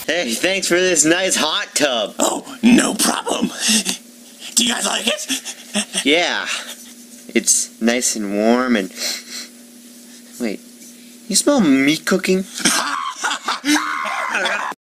Hey, thanks for this nice hot tub. Oh, no problem. Do you guys like it? Yeah. It's nice and warm and... Wait, you smell meat cooking?